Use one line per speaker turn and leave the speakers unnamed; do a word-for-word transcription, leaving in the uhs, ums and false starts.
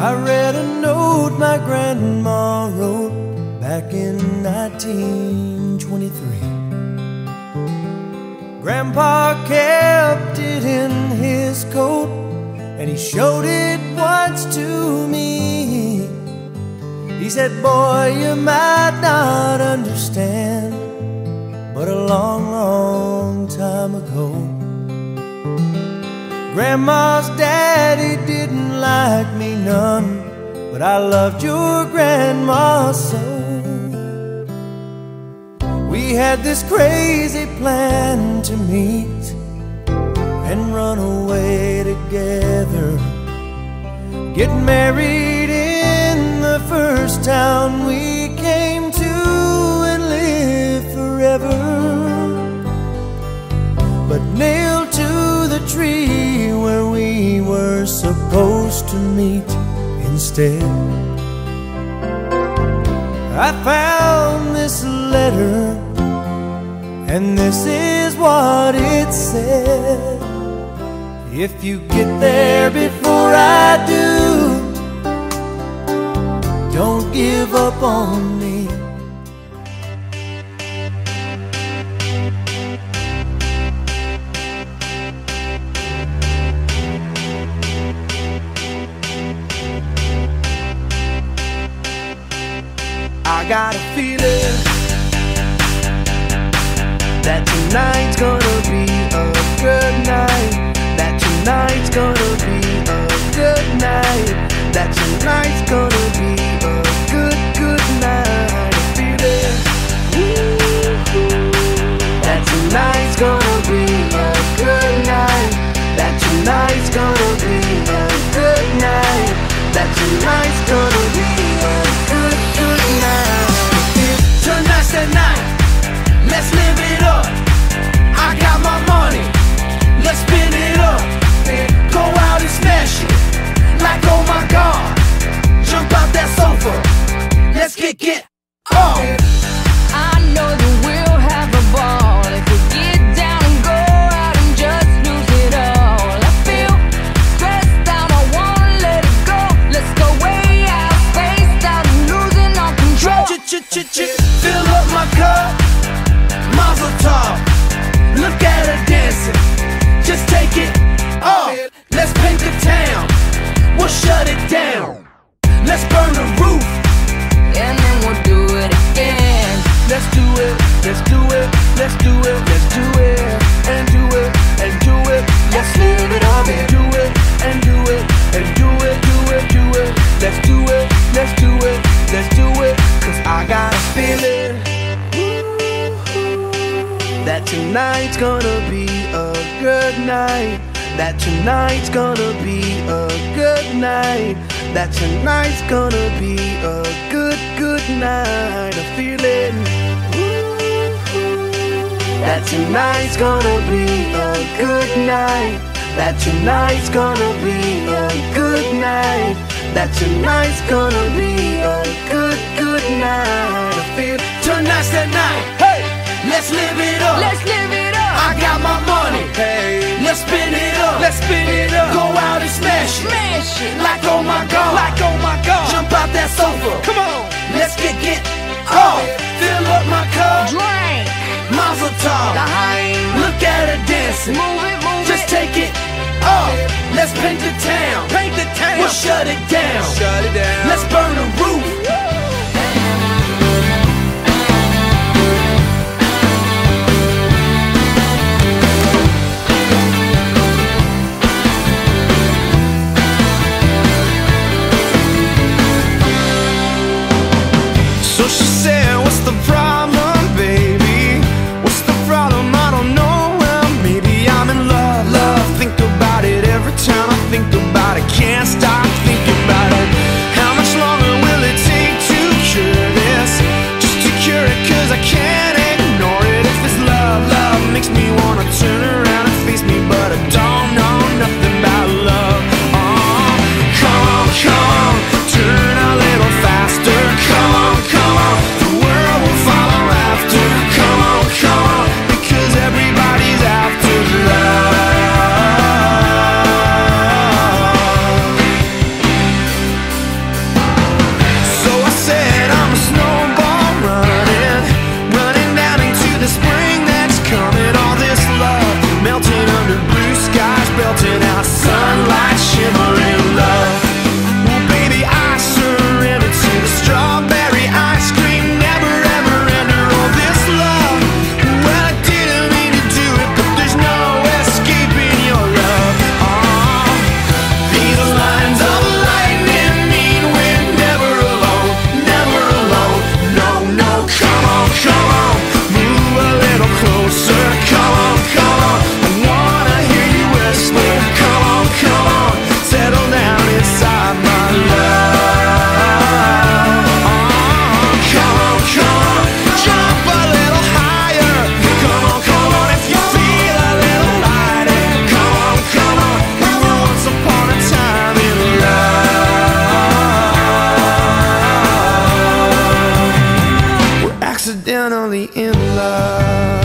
I read a note my grandma wrote back in nineteen twenty-three. Grandpa kept it in his coat, and he showed it once to me. He said, boy, you might not understand, but a long, long time ago, Grandma's daddy didn't like me none, but I loved your grandma so. We had this crazy plan to meet and run away together, get married in the first town we came to, and live forever. But nailed to the tree where we were supposed to meet instead, I found this letter, and this is what it said. If you get there before I do, don't give up on me. I got a feeling that tonight's gonna be a good night. That tonight's gonna be a good night. That tonight's gonna be a good, good night. I feel it. Ooh. That tonight's gonna be a good night. That tonight's gonna be a good night. That tonight's gonna be a good, good night. Tonight's the night. Let's live it up. I got my money. Let's spin it up. Go out and smash it. Like oh my God. Jump out that sofa. Let's kick it off.
I know that we'll have a ball if we get down and go out and just lose it all. I feel stressed out, I wanna let it go. Let's go way out, spaced out, and losing all control.
Ch-ch-ch-ch, fill up my cup. Mazel tov. Look at her dancing. Just take it off. Let's paint the town. We'll shut it down. Let's burn the roof,
And then we'll do it again.
let's do it, let's do it, let's do it, let's do it, and do it, and do it, let's live it up, and do it, and do it, and do it, do it, do it, let's do it, let's do it, let's do it, cause I got a feeling that tonight's gonna be a good night. That tonight's gonna be a good night. That tonight's gonna be a good, good night. I feel it. That tonight's gonna be a good night. That tonight's gonna be a good night. That tonight's gonna be a good, good night. I feel tonight's the night. Hey, let's live it up.
Let's live it up.
I got my money. Hey, let's spin it up. Let's spin it up. Go out and smash it.
Smash it.
Like oh my God. Like oh my God. Jump out that sofa. Come on. Let's get it off. Fill up my cup.
Drink.
Mazel tov.
Dime.
Look at her dancing.
Move it, move
Just
it.
take it off. Let's paint the town.
Paint the town.
We'll shut it down.
Shut it down.
Let's burn the roof.
So she said, what's the problem, baby? What's the problem? I don't know. Well, maybe I'm in love, love. Think about it every time I think about it. Can't stop thinking about it. How much longer will it take accidentally in love.